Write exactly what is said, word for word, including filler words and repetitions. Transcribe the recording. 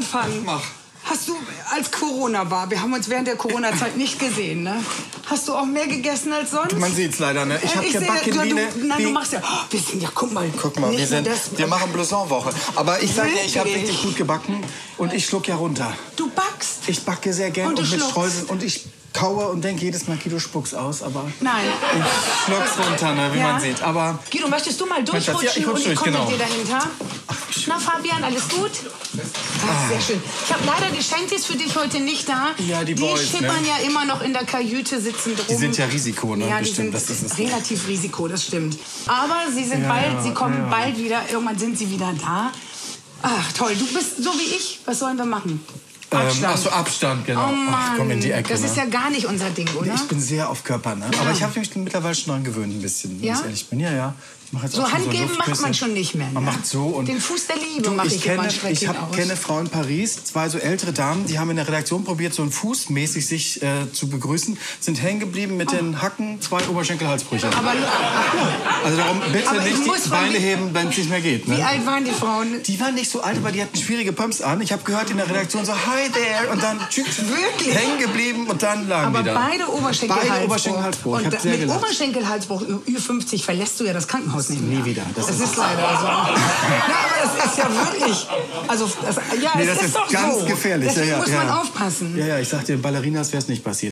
anfangen? Mach. Hast du, als Corona war, wir haben uns während der Corona-Zeit nicht gesehen, ne? Hast du auch mehr gegessen als sonst? Man sieht's leider, ne? Ich Äh, habe ich gebacken sehe, wie du, eine... Nein, wie, du machst ja... Oh, wir sind ja, guck mal. Guck mal, nicht wir, sind, nur das, wir machen Blouson-Woche. Aber ich sage dir, ich habe Wirklich? richtig gut gebacken und ich schluck ja runter. Du backst? Ich backe sehr gern Und und, du mit schluckst? Streuseln. Und ich kaue und denke jedes Mal, Guido, spuck's aus, aber... Nein. Ich schluck's runter, ne, wie Ja? man sieht. Aber... Guido, möchtest du mal Schatz, ja, durchrutschen ich rutsch und ich durch, komme genau. mit dir dahinter? Na, Fabian, alles gut? Ach, sehr schön. Ich habe leider die Shanties für dich heute nicht da. Ja, die Die Boys, schippern ne? ja immer noch in der Kajüte, sitzen drum. Die sind ja Risiko, ne? Ja, die Bestimmt, sind das ist es. relativ Risiko, das stimmt. Aber sie sind Ja, bald, ja, sie kommen ja, ja. bald wieder. Irgendwann sind sie wieder da. Ach, toll. Du bist so wie ich. Was sollen wir machen? Ähm, Abstand. ach so, Abstand, genau. Oh Mann, Ach, komm in die Ecke, das ne? ist ja gar nicht unser Ding, oder? Ich bin sehr auf Körper, ne? Aber ich habe mich mittlerweile schon dran gewöhnt, ein bisschen, wenn Ja? ich ehrlich bin. Ja, ja. Ich mach jetzt So auch schon Handgeben macht Luftküsse. man schon nicht mehr. Man ne? macht so und... Den Fuß der Liebe Du, mache ich ich, kenne, immer ich schrecklich hab, aus. kenne Frauen in Paris, zwei so ältere Damen, die haben in der Redaktion probiert, so einen Fuß mäßig sich äh, zu begrüßen, sind hängen geblieben mit den Hacken, zwei Oberschenkelhalsbrüche. Aber, Also darum bitte Aber ich nicht muss die von Beine wie- heben, wenn es nicht mehr geht. wie Ne? alt waren die Frauen? Die waren nicht so alt, aber die hatten schwierige Pumps an. Ich habe gehört in der Redaktion so, hi there, und dann tschüss, Wirklich? hängen geblieben und dann lagen Aber die da. beide Oberschenkelhalsbruch. Beide Oberschenkelhalsbruch. Ich Und hab sehr mit gelacht. Oberschenkelhalsbruch Ü fünfzig verlässt du ja das Krankenhaus nicht mehr. Nie wieder. Das Das, ist- ist leider so. Ja, aber das ist ja wirklich... Also, das, ja, Nee, es das ist ist doch ganz so. gefährlich. Deswegen ja, ja, muss ja. man aufpassen. Ja, ja, ich sag dir, Ballerinas wäre es nicht passiert.